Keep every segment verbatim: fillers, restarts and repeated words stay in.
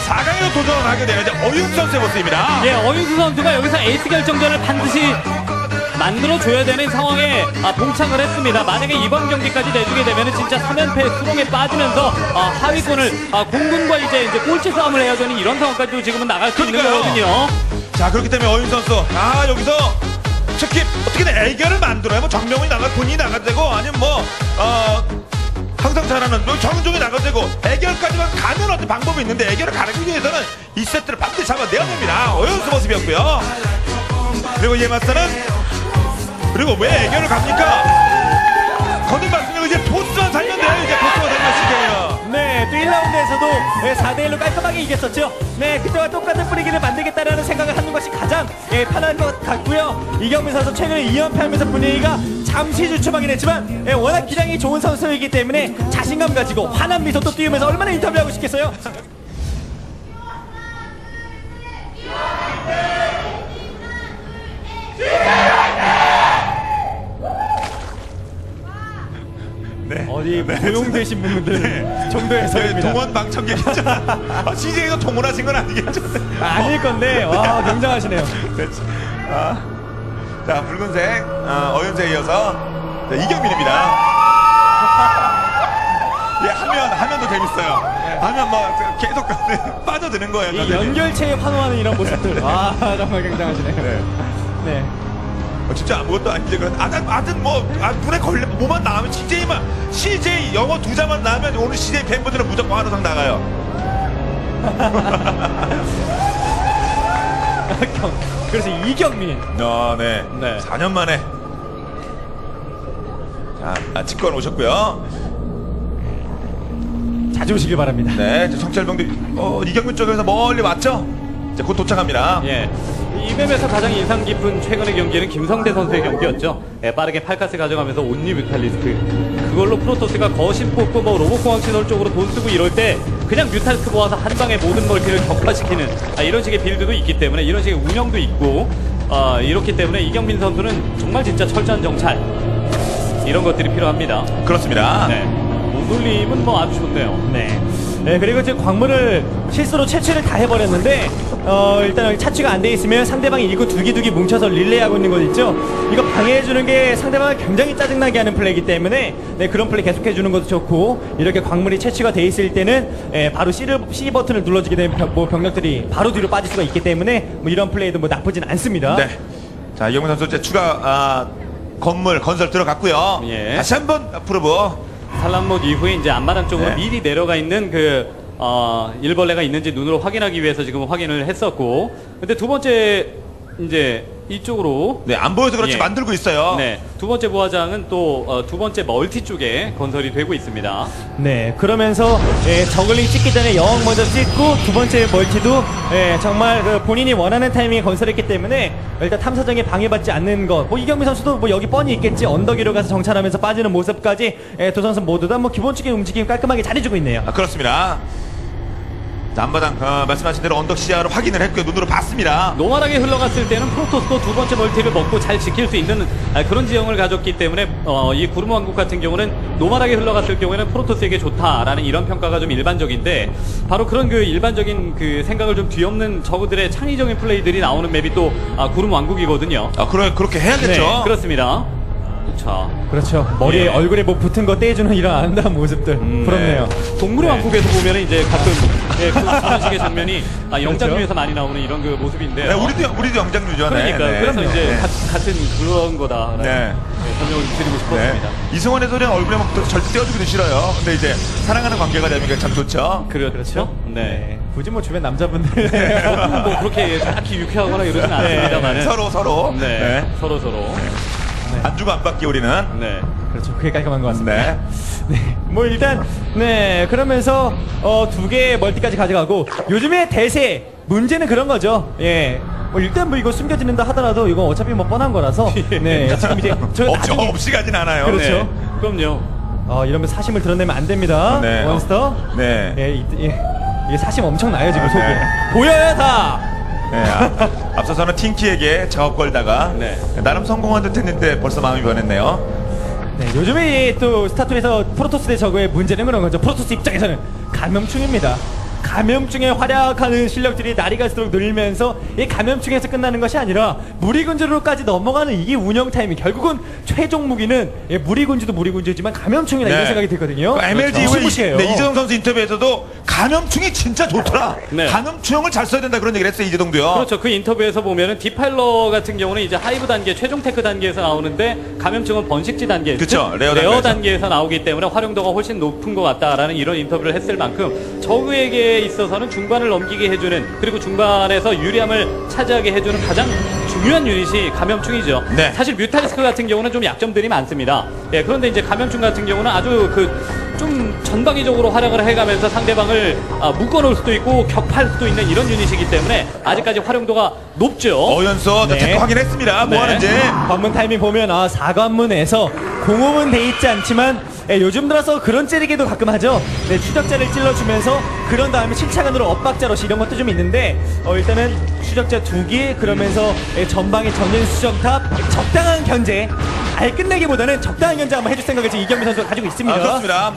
사 강에도 도전하게 되는 이제 어윤수 선수의 모습입니다. 예, 어윤수 선수가 여기서 에이스 결정전을 반드시 만들어줘야 되는 상황에 아, 봉착을 했습니다. 만약에 이번 경기까지 내주게 되면 진짜 삼 연패 수렁에 빠지면서 아, 하위권을 아, 공군과 이제, 이제 꼴찌 싸움을 해야 되는 이런 상황까지도 지금은 나갈 수 있는 거거든요. 자, 그렇기 때문에 어윤수 선수 아 여기서 특히 어떻게든 애결을 만들어야 뭐 정명훈이 나가 본인이 나가도 되고 아니면 뭐 어. 항상 잘하는 정종이 나가도 되고 애결까지만 가면 어떤 방법이 있는데 애결을 가기 위해서는 이 세트를 반드시 잡아내야 됩니다. 어윤수 모습이었고요. 그리고 이에 맞서는 그리고 왜 애결을 갑니까? 거듭 말씀드리고 이제 보스만 살면 돼요. 이제 보스만 살면 시켜요. 네, 또 일 라운드에서도 사 대 일로 깔끔하게 이겼었죠. 네, 그때와 똑같은 분위기를 만들겠다라는 생각을 하는 것이 가장 예, 편한 것 같고요. 이경민 선수 최근에 이 연패하면서 분위기가 잠시 주춤하긴 했지만 예, 워낙 기량이 좋은 선수이기 때문에 자신감 가지고 환한 미소 또 띄우면서 얼마나 인터뷰하고 싶겠어요. 네. 어디 고용되신 분들 네. 정도의 해설입니다. 동원 방청객이죠. 아, 씨제이가 동원하신 건 아니겠죠? 아, 아닐 건데 와 굉장하시네요. 아, 자 붉은색 어, 어윤수에 이어서 자, 이경민입니다. 예, 하면 하면도 재밌어요. 네. 하면 뭐 계속 빠져드는 거예요. 이 연결체에 환호하는 이런 모습들. 와 정말 굉장하시네요. 네. 네. 어, 진짜 아무것도 아닌데 그런 아든 아든 뭐 아, 눈에 걸려 뭐만 나오면 씨제이만 씨제이 영어 두 자만 나오면 오늘 씨제이 팬분들은 무조건 한우상 나가요. 그래서 이경민. 어, 네. 네. 사 년 만에 자 아, 직관 오셨고요. 자주 오시길 바랍니다. 네, 청찰병들이 어, 이경민 쪽에서 멀리 왔죠? 이제 곧 도착합니다. 예. 이 맵에서 가장 인상 깊은 최근의 경기는 김성대 선수의 경기였죠. 예, 빠르게 팔카스 가져가면서 온리 뮤탈리스크. 그걸로 프로토스가 거신 뽑고 뭐 로봇공학 시설 쪽으로 돈 쓰고 이럴 때 그냥 뮤탈리스크 모아서 한 방에 모든 멀티를 격파시키는 아, 이런 식의 빌드도 있기 때문에 이런 식의 운영도 있고 아, 이렇기 때문에 이경민 선수는 정말 진짜 철저한 정찰 이런 것들이 필요합니다. 그렇습니다. 네. 몸놀림은 뭐 아주 좋네요. 네. 네, 그리고 지금 광물을 실수로 채취를 다 해버렸는데 어 일단 차취가 안 돼 있으면 상대방이 일구 두기두기 뭉쳐서 릴레이하고 있는 거 있죠. 이거 방해해주는 게 상대방을 굉장히 짜증나게 하는 플레이이기 때문에 네, 그런 플레이 계속해주는 것도 좋고 이렇게 광물이 채취가 돼 있을 때는 예, 바로 C를, C 버튼을 눌러주게 되면 병, 뭐 병력들이 바로 뒤로 빠질 수가 있기 때문에 뭐 이런 플레이도 뭐 나쁘진 않습니다. 네. 자, 이경민 선수 이제 추가 아, 건물 건설 들어갔고요. 예. 다시 한번 프로브. 산란못 이후에 이제 앞마당 쪽으로 네. 미리 내려가 있는 그, 어, 일벌레가 있는지 눈으로 확인하기 위해서 지금 확인을 했었고. 근데 두 번째, 이제, 이쪽으로. 네, 안 보여서 그렇지 예. 만들고 있어요. 네. 두 번째 부화장은 또, 어, 두 번째 멀티 쪽에 건설이 되고 있습니다. 네, 그러면서 예, 저글링 찍기 전에 여왕 먼저 찍고 두 번째 멀티도 예, 정말 그 본인이 원하는 타이밍에 건설했기 때문에 일단 탐사정에 방해받지 않는 것. 뭐 이경민 선수도 뭐 여기 뻔히 있겠지. 언덕 위로 가서 정찰하면서 빠지는 모습까지 예, 두 선수 모두 다 뭐 기본적인 움직임 깔끔하게 잘해주고 있네요. 아, 그렇습니다. 자, 앞마당 어, 말씀하신 대로 언덕 시야로 확인을 했고요. 눈으로 봤습니다. 노멀하게 흘러갔을 때는 프로토스도 두 번째 멀티를 먹고 잘 지킬 수 있는 아, 그런 지형을 가졌기 때문에 어, 이 구름 왕국 같은 경우는 노멀하게 흘러갔을 경우에는 프로토스에게 좋다라는 이런 평가가 좀 일반적인데 바로 그런 그 일반적인 그 생각을 좀 뒤엎는 저그들의 창의적인 플레이들이 나오는 맵이 또 아, 구름 왕국이거든요. 아, 그러, 그렇게 해야겠죠. 네, 그렇습니다. 자, 그렇죠. 머리에 예. 얼굴에 뭐 붙은 거 떼주는 이런 아름다운 모습들 음, 부럽네요. 네. 동물의 네. 왕국에서 보면은 이제 가끔 예, 그런 식의 장면이 아, 영장류에서 많이 나오는 이런 그 모습인데. 네, 우리도 우리도 영장류죠. 그러니까 네, 그래서 네. 이제 네. 가, 같은 그런 거다. 네. 네, 설명을 드리고 싶었습니다. 네. 이승원의 소리는 얼굴에 막 붙어서 절대 떼어주기도 싫어요. 근데 이제 사랑하는 관계가 되면 참 좋죠. 그래, 그렇죠. 네. 네. 굳이 뭐 주변 남자분들 저는 뭐 그렇게 딱히 유쾌하거나 이러진 않습니다만은. 서로 서로. 네. 네. 서로 서로. 네. 안 주고 안 받기 우리는. 네. 그렇죠. 그게 깔끔한 것 같습니다. 네. 네. 뭐 일단 네 그러면서 어, 두 개의 멀티까지 가져가고 요즘에 대세 문제는 그런 거죠. 예. 뭐 일단 뭐 이거 숨겨지는다 하더라도 이건 어차피 뭐 뻔한 거라서 네 지금 이제 저 없, 나중에 없이 가진 않아요. 그렇죠. 네. 그럼요. 어 이러면 사심을 드러내면 안 됩니다. 네. 원스터. 네. 예, 이, 예. 이게 사심 엄청 나요 지금 아, 속에. 네. 보여요 다. 네, 아, 앞서서는 팅키에게 작업 걸다가 네. 나름 성공한 듯 했는데 벌써 마음이 변했네요. 네, 요즘에 또 스타투에서 프로토스 대 저그의 문제는 그런 거죠. 프로토스 입장에서는 감염충입니다. 감염증에 활약하는 실력들이 날이 갈수록 늘면서 이 감염증에서 끝나는 것이 아니라 무리군주로까지 넘어가는 이게 운영 타이밍. 결국은 최종 무기는 예, 무리군주도 무리군주지만 감염충이다 네. 이런 생각이 들거든요. 그 엠엘지 이후에 네, 이재동 선수 인터뷰에서도 감염충이 진짜 좋더라. 네. 감염충을 잘 써야 된다 그런 얘기를 했어요. 이재동도요. 그렇죠. 그 인터뷰에서 보면은 디파일러 같은 경우는 이제 하이브 단계, 최종 테크 단계에서 나오는데 감염증은 번식지 단계, 그렇죠. 레어, 레어 단계에서 나오기 때문에 활용도가 훨씬 높은 것 같다라는 이런 인터뷰를 했을 만큼 저그에게 있어서는 중반을 넘기게 해주는 그리고 중반에서 유리함을 차지하게 해주는 가장 중요한 유닛이 감염충이죠. 네. 사실 뮤탈리스크 같은 경우는 좀 약점들이 많습니다. 예, 그런데 이제 감염충 같은 경우는 아주 그 좀 전방위적으로 활약을 해가면서 상대방을 아, 묶어놓을 수도 있고 격파할 수도 있는 이런 유닛이기 때문에 아직까지 활용도가 높죠. 어연서 네. 테크 확인했습니다. 뭐 네. 하는지. 관문 타이밍 보면 아 사관문에서 공업은 돼 있지 않지만 예, 요즘 들어서 그런 찌르기도 가끔 하죠. 네, 추적자를 찔러주면서 그런 다음에 실차간으로 엇박자러시 이런 것도 좀 있는데 어, 일단은 추적자 두 개 그러면서 예, 전방에 전진 수정탑 적당한 견제 아예 끝내기보다는 적당한 견제 한번 해줄 생각을 지금 이경민 선수가 가지고 있습니다. 아, 그렇습니다.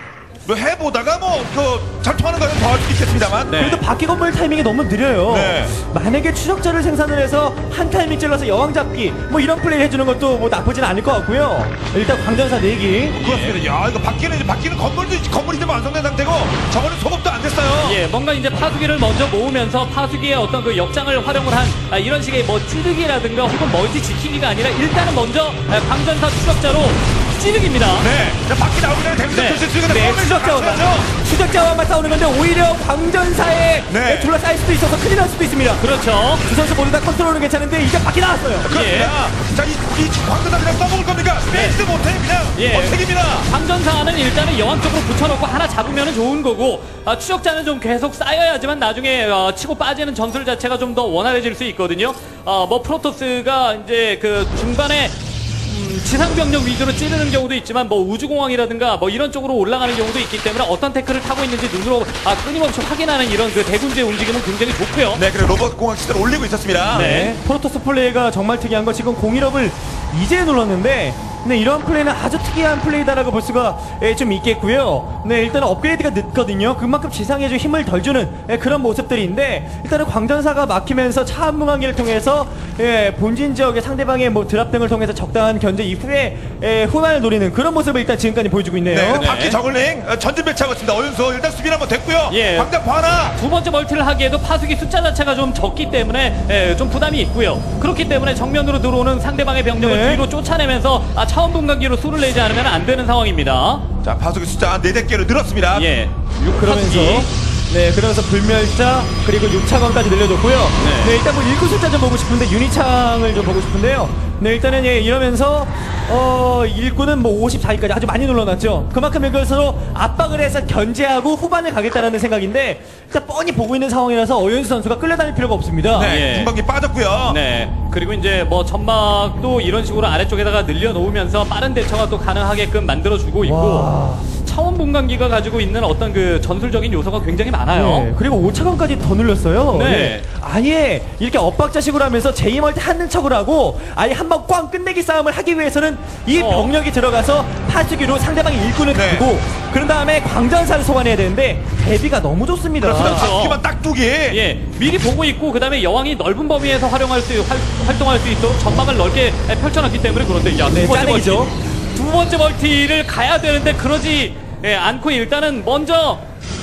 뭐 해보다가 뭐 그 잘 통하는 거는 더 할 수 있겠습니다만 네. 그래도 바퀴 건물 타이밍이 너무 느려요. 네. 만약에 추적자를 생산을 해서 한 타이밍 찔러서 여왕 잡기 뭐 이런 플레이 해주는 것도 뭐 나쁘진 않을 것 같고요. 일단 광전사 내기. 그렇습니다. 네. 야 이거 바퀴는 이제 바퀴는 건물도 건물이 좀 완성된 상태고 저거는 소급도 안 됐어요. 예, 뭔가 이제 파수기를 먼저 모으면서 파수기의 어떤 그 역장을 활용을 한 아, 이런 식의 뭐 찌르기라든가 혹은 멀티 지키기가 아니라 일단은 먼저 아, 광전사 추적자로 찌르기입니다. 네. 자, 바퀴 나오기 전에 대문자 네. 표시 쓰기는 네, 추적자와 추적자와만 싸우는 건데 오히려 광전사에 네. 둘러싸일 수도 있어서 큰일 날 수도 있습니다. 그렇죠. 두 선수 모두 다 컨트롤은 괜찮은데 이제 바퀴 나왔어요. 그렇습니다. 예. 자, 이, 이 광전사 그냥 써먹을 겁니까? 빼지도 네. 못해 그냥 예. 어택입니다. 광전사는 일단은 여왕 쪽으로 붙여놓고 하나 잡으면 좋은 거고 아, 추적자는 좀 계속 쌓여야지만 나중에 어, 치고 빠지는 전술 자체가 좀 더 원활해질 수 있거든요. 어, 뭐 프로토스가 이제 그 중반에 음, 지상병력 위주로 찌르는 경우도 있지만 뭐 우주공항이라든가 뭐 이런 쪽으로 올라가는 경우도 있기 때문에 어떤 태클을 타고 있는지 눈으로 아, 끊임없이 확인하는 이런 그 대군주의 움직임은 굉장히 좋고요. 네, 그리고 로봇 공항 시대를 올리고 있었습니다. 네. 네. 프로토스 플레이가 정말 특이한 거 지금 공일업을 이제 눌렀는데 네, 이런 플레이는 아주 특이한 플레이다라고 볼 수가 예, 좀 있겠고요. 네, 일단은 업그레이드가 늦거든요. 그만큼 지상에 좀 힘을 덜 주는 예, 그런 모습들인데 일단은 광전사가 막히면서 차한무강기를 통해서 예, 본진 지역의 상대방의 뭐 드랍 등을 통해서 적당한 견제 이후에 예, 후반을 노리는 그런 모습을 일단 지금까지 보여주고 있네요. 네, 네. 바퀴 저글링 전진 배치하고 있습니다. 어윤수 일단 수비는 한번 됐고요. 예. 광장포 하나. 두 번째 멀티를 하기에도 파수기 숫자 자체가 좀 적기 때문에 예, 좀 부담이 있고요. 그렇기 때문에 정면으로 들어오는 상대방의 병력을 네. 뒤로 쫓아내면서 아, 차원 분간기로 수를 내지 않으면 안 되는 상황입니다. 자, 파수기 숫자 네 개로 늘었습니다. 예. 육 그러면서 네, 그러면서 불멸자 그리고 육 차관까지 늘려줬고요. 네. 네, 일단 뭐 일구 숫자 좀 보고 싶은데 유니창을 좀 보고 싶은데요. 네, 일단은 예, 이러면서 어 일구는 뭐 오십사 위까지 아주 많이 눌러놨죠. 그만큼 이것으로 압박을 해서 견제하고 후반을 가겠다라는 생각인데 일단 뻔히 보고 있는 상황이라서 어윤수 선수가 끌려다닐 필요가 없습니다. 네, 중방기 예. 빠졌고요. 네, 그리고 이제 뭐 점막도 이런 식으로 아래쪽에다가 늘려놓으면서 빠른 대처가 또 가능하게끔 만들어주고 있고. 와. 차원 분간기가 가지고 있는 어떤 그 전술적인 요소가 굉장히 많아요. 네, 그리고 오 차관까지 더 늘렸어요. 네. 네. 아예 이렇게 엇박자식으로 하면서 제이멀 때 하는 척을 하고 아예 한번 꽝 끝내기 싸움을 하기 위해서는 이 어. 병력이 들어가서 파수기로 상대방의 일꾼을 네. 가고 그런 다음에 광전사를 소환해야 되는데 대비가 너무 좋습니다. 그렇죠. 바퀴만 딱 두 개. 예, 미리 보고 있고 그 다음에 여왕이 넓은 범위에서 활용할 수 활, 활동할 수 있도록 전망을 넓게 펼쳐놨기 때문에 그런데 야, 네, 두 번째 멀티, 짜내기죠. 두 번째 멀티를 가야 되는데 그러지 예, 않고 일단은 먼저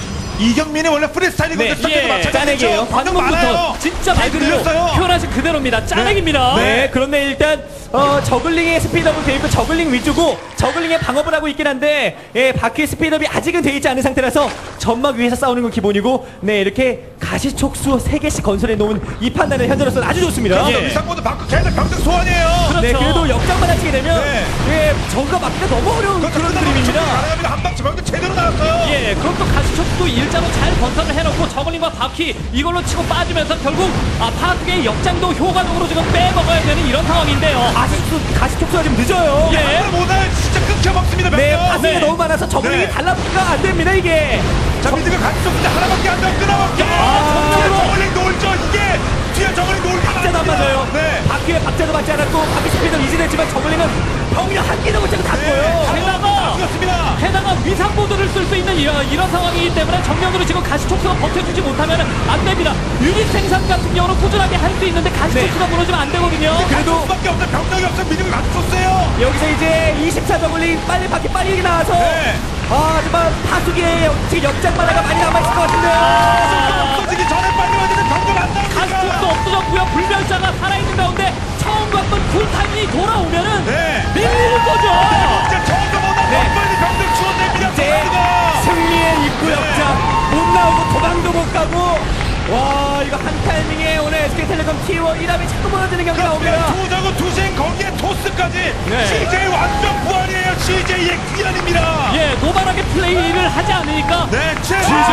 이경민이 원래 프리스타일이거든요. 네, 예, 짜내기예요. 방금부터 진짜 말 그대로 표현하신 그대로입니다. 짜내기입니다. 네, 네, 그런데 일단 어, 저글링의 스피드업은 돼 있고 저글링 위주고 저글링의 방어를 하고 있긴 한데 예, 바퀴 스피드업이 아직은 돼 있지 않은 상태라서 점막 위에서 싸우는 건 기본이고 네, 이렇게 가시촉수 세 개씩 건설해 놓은 이 판단은 현재로서는 아주 좋습니다. 그렇죠. 위상모드 바꿔 계속 병력 소환이에요. 그렇죠. 네, 그래도 역장만 하시게 되면 네. 예, 저가 막기가 너무 어려운 그렇죠. 그런 그림입니다. 한방 병력 제대로 나왔어요. 예, 그럼 또 가시촉수도 일자로 잘 건설을 해놓고 저글링과 바퀴 이걸로 치고 빠지면서 결국 아, 파수기의 역장도 효과적으로 지금 빼먹어야 되는 이런 상황인데요. 가시촉수, 가시촉수가 좀 늦어요. 예. 오늘 진짜 끊겨먹습니다. 네, 파수기가 네. 너무 많아서 저글링이 네. 달라붙기가 안 됩니다, 이게. 자, 미드가 같이 쫓는데 하나밖에 안 돼요. 끊어먹기. 아, 뒤에 저걸링 놀죠. 이게 뒤에 저걸링 놀기. 박자도 안 맞아요. 네. 바퀴에 박자도 맞지 않았고 바퀴 스피드 유지됐지만 저글링은 병력 한 개도 못 잡고 다 죽어요. 게다가 죽었습니다. 게다가 위상보드를 쓸 수 있는 이런, 이런 상황이기 때문에 정면으로 지금 가시촉수가 버텨주지 못하면 안 됩니다. 유닛 생산 같은 경우는 꾸준하게 할 수 있는데 가시촉수가 네. 무너지면 안 되거든요. 그래도 수밖에 없어. 병력이 없어. 믿음이 맞췄어요. 여기서 이제 이십사 저글링 빨리 바퀴 빨리 나와서 네. 아 정말 파수기에 지금 역장바다가 많이 남아있을 것 같은데요. 없어지기 전에 빨리 와야 병력 안 나옵니까? 가시촉수 없어졌고요. 불멸자가 살아있는 가운데 처음 봤던 쿨타임이 돌아오면은 네. 밀리는 거죠. 진짜 저거보다 네. 더 빨리 병력 추원됩니다. 이제 승리의 입구 역장 못 나오고 도망도 못 가고 와 이거 한 타이밍에 오늘 에스케이텔레콤 티 원 일 합이 자꾸 무너지는 경기가 옵니다. 투자고 투생 거기에 토스까지 네. 씨제이 완전 부활이에요. 씨제이의 귀환입니다. 예, 노멀하게 플레이를 하지 않으니까 네, 최. 지지.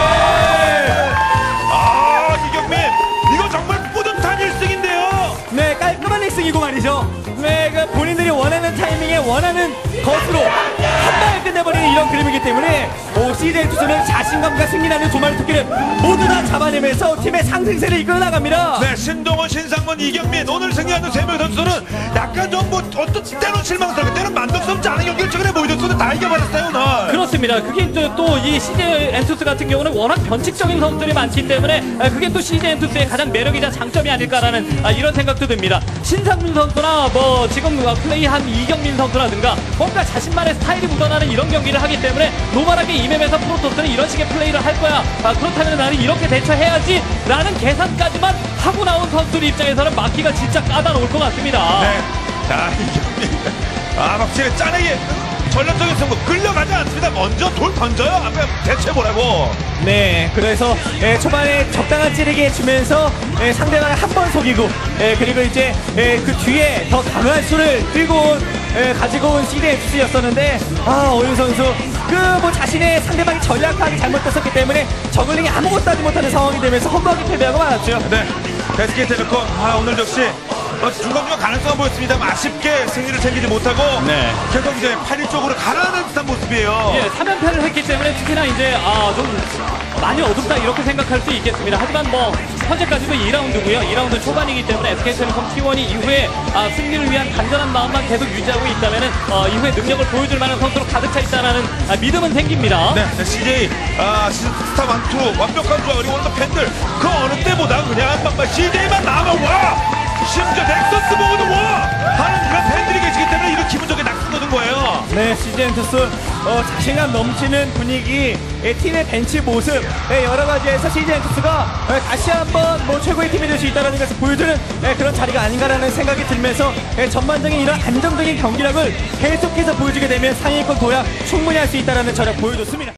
아 이경민 이거 정말 뿌듯한 일 승인데요. 네 깔끔한 일 승이고 말이죠. 네, 그 본인들이 원하는 타이밍에 원하는 것으로 한 방에 끝내버리는 이런 그림이기 때문에 오, 씨제이 투수는 자신감과 승리라는 두 마리 토끼를 모두 다 잡아내면서 팀의 상승세를 이끌어 나갑니다. 네, 신동원, 신상문, 이경민 오늘 승리하는 세 명 선수는 약간 좀 뭐 어떤 때는 실망스럽고 때는 만족스럽지 않은 경기를 최근에 보여줬는데 다 이겨버렸어요 오늘. 그렇습니다. 그게 또 이 씨제이 엔투스 같은 경우는 워낙 변칙적인 선수들이 많기 때문에 아, 그게 또 씨제이 엔투스의 가장 매력이자 장점이 아닐까라는 아, 이런 생각도 듭니다. 신상문 선수나 뭐 지금 플레이한 이경민 선수라든가 뭔가 자신만의 스타일이 묻어나는 이런 경기를 하기 때문에 노멀하게 이 맵에서 프로토스는 이런 식의 플레이를 할 거야. 아, 그렇다면 나는 이렇게 대처해야지 라는 계산까지만 하고 나온 선수들 입장에서는 막기가 진짜 까다로울 것 같습니다. 네. 자, 이경민. 아, 확실히 짜내기 전략적인 승부 끌려가지 않습니다. 먼저 돌 던져요. 앞에 대체해보라고. 네, 그래서 예, 초반에 적당한 찌르기 해주면서 예, 상대방을 한 번 속이고 예, 그리고 이제 예, 그 뒤에 더 강한 수를 끌고 온 예, 가지고 온 씨제이 투수였었는데 아 오윤 선수 그 뭐 자신의 상대방이 전략하기 잘못됐었기 때문에 저글링이 아무것도 하지 못하는 상황이 되면서 험하게 패배하고 말았죠. 네. 에스케이텔레콤 아, 오늘 역시 어, 중간중간 가능성은 보였습니다. 아쉽게 승리를 챙기지 못하고 네. 계속 이제 팔 위 쪽으로 가라앉는 듯한 모습이에요. 예, 삼 연패를 했기 때문에 특히나 이제 아, 좀 많이 어둡다 이렇게 생각할 수 있겠습니다. 하지만 뭐 현재까지도 이 라운드고요. 이 라운드 초반이기 때문에 에스케이텔레콤 티 원이 이후에 아, 승리를 위한 단단한 마음만 계속 유지하고 있다면은 어, 이후에 능력을 보여줄 만한 선수로 가득 차 있다는 아, 믿음은 생깁니다. 네, 네, 씨제이 아, 스타 원투 완벽한 조합 그리고 오늘 팬들 그 어느 때보다 그냥 한 방만 씨제이만 나면 와! 심지어 넥서스 보고도 와! 하는 그런 팬들이 계시기 때문에 이런 기분 좋게 낙승거든 거예요. 네, 씨제이 엔투스 어, 자신감 넘치는 분위기, 예, 팀의 벤치 모습, 예, 여러 가지에서 씨제이 엔투스가 예, 다시 한번 뭐 최고의 팀이 될 수 있다는 것을 보여주는 예, 그런 자리가 아닌가라는 생각이 들면서 예, 전반적인 이런 안정적인 경기력을 계속해서 보여주게 되면 상위권 도약 충분히 할 수 있다는 전략 보여줬습니다.